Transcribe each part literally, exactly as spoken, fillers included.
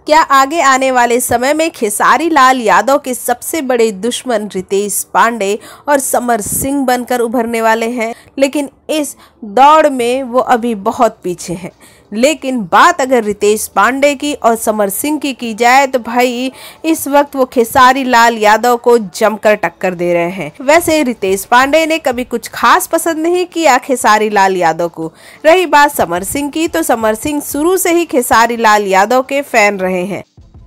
क्या आगे आने वाले समय में खेसारी लाल यादव के सबसे बड़े दुश्मन रितेश पांडे और समर सिंह बनकर उभरने वाले हैं? लेकिन इस दौड़ में वो अभी बहुत पीछे हैं। लेकिन बात अगर रितेश पांडे की और समर सिंह की की जाए तो भाई इस वक्त वो खेसारी लाल यादव को जमकर टक्कर दे रहे हैं। वैसे रितेश पांडे ने कभी कुछ खास पसंद नहीं किया खेसारी लाल यादव को। रही बात समर सिंह की, तो समर सिंह शुरू से ही खेसारी लाल यादव के फैन रहे हैं।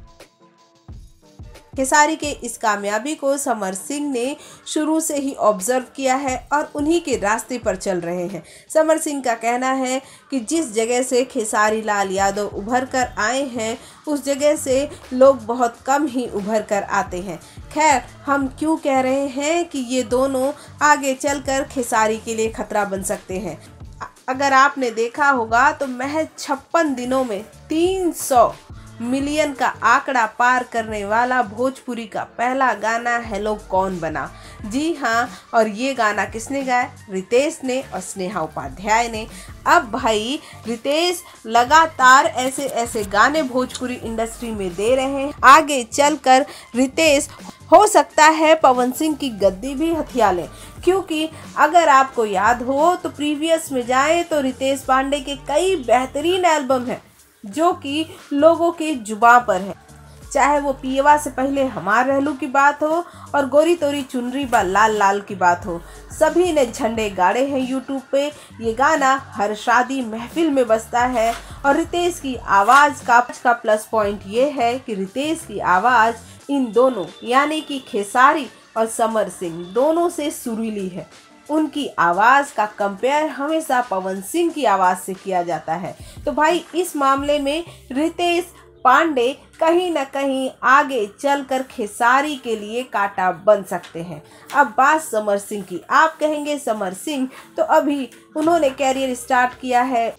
खेसारी के इस कामयाबी को समर सिंह ने शुरू से ही ऑब्जर्व किया है और उन्हीं के रास्ते पर चल रहे हैं। समर सिंह का कहना है कि जिस जगह से खेसारी लाल यादव उभर कर आए हैं उस जगह से लोग बहुत कम ही उभर कर आते हैं। खैर, हम क्यों कह रहे हैं कि ये दोनों आगे चलकर खेसारी के लिए खतरा बन सकते हैं। अगर आपने देखा होगा तो महज छप्पन दिनों में तीन सौ मिलियन का आंकड़ा पार करने वाला भोजपुरी का पहला गाना हेलो कौन बना। जी हाँ, और ये गाना किसने गाया? रितेश ने और स्नेहा उपाध्याय ने। अब भाई रितेश लगातार ऐसे ऐसे गाने भोजपुरी इंडस्ट्री में दे रहे हैं। आगे चलकर रितेश हो सकता है पवन सिंह की गद्दी भी हथिया लें, क्योंकि अगर आपको याद हो तो प्रीवियस में जाएं तो रितेश पांडे के कई बेहतरीन एल्बम हैं जो कि लोगों के जुबां पर है। चाहे वो पियवा से पहले हमार रहलू की बात हो और गोरी तोरी चुनरी बा लाल लाल की बात हो, सभी ने झंडे गाड़े हैं यूट्यूब पे। ये गाना हर शादी महफिल में बजता है और रितेश की आवाज़ का का प्लस पॉइंट ये है कि रितेश की आवाज़ इन दोनों यानी कि खेसारी और समर सिंह दोनों से सुरीली है। उनकी आवाज़ का कंपेयर हमेशा पवन सिंह की आवाज़ से किया जाता है। तो भाई इस मामले में रितेश पांडे कहीं न कहीं आगे चलकर खेसारी के लिए कांटा बन सकते हैं। अब बात समर सिंह की, आप कहेंगे समर सिंह तो अभी उन्होंने कैरियर स्टार्ट किया है,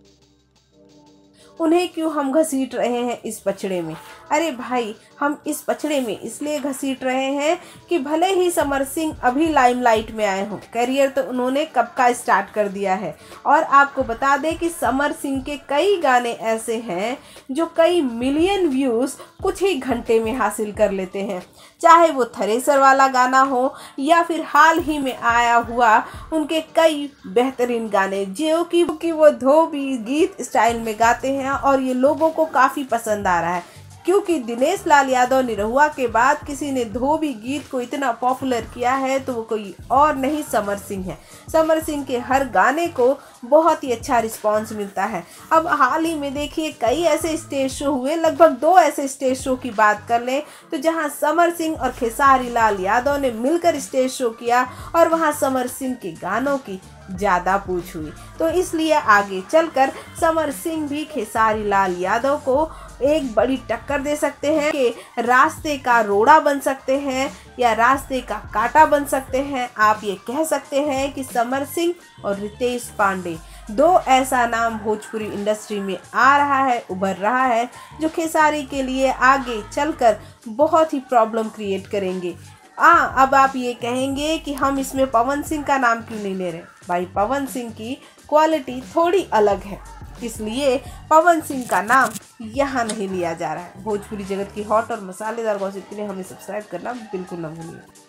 उन्हें क्यों हम घसीट रहे हैं इस पछड़े में? अरे भाई, हम इस पछड़े में इसलिए घसीट रहे हैं कि भले ही समर सिंह अभी लाइमलाइट में आए हों, करियर तो उन्होंने कब का स्टार्ट कर दिया है। और आपको बता दें कि समर सिंह के कई गाने ऐसे हैं जो कई मिलियन व्यूज़ कुछ ही घंटे में हासिल कर लेते हैं। चाहे वो थ्रेसर वाला गाना हो या फिर हाल ही में आया हुआ उनके कई बेहतरीन गाने जो कि वो धोबी गीत स्टाइल में गाते हैं और ये लोगों को काफ़ी पसंद आ रहा है। क्योंकि दिनेश लाल यादव निरहुआ के बाद किसी ने धोबी गीत को इतना पॉपुलर किया है तो वो कोई और नहीं समर सिंह है। समर सिंह के हर गाने को बहुत ही अच्छा रिस्पांस मिलता है। अब हाल ही में देखिए कई ऐसे स्टेज शो हुए, लगभग दो ऐसे स्टेज शो की बात कर लें तो जहां समर सिंह और खेसारी लाल यादव ने मिलकर स्टेज शो किया और वहां समर सिंह के गानों की ज़्यादा पूछ हुई। तो इसलिए आगे चलकर समर सिंह भी खेसारी लाल यादव को एक बड़ी टक्कर दे सकते हैं कि रास्ते का रोड़ा बन सकते हैं या रास्ते का कांटा बन सकते हैं। आप ये कह सकते हैं कि समर सिंह और रितेश पांडे दो ऐसा नाम भोजपुरी इंडस्ट्री में आ रहा है, उभर रहा है, जो खेसारी के लिए आगे चलकर बहुत ही प्रॉब्लम क्रिएट करेंगे। हाँ, अब आप ये कहेंगे कि हम इसमें पवन सिंह का नाम क्यों नहीं ले रहे? भाई पवन सिंह की क्वालिटी थोड़ी अलग है, इसलिए पवन सिंह का नाम यहाँ नहीं लिया जा रहा है। भोजपुरी जगत की हॉट और मसालेदार गॉसिप के लिए हमें सब्सक्राइब करना बिल्कुल न भूलिए।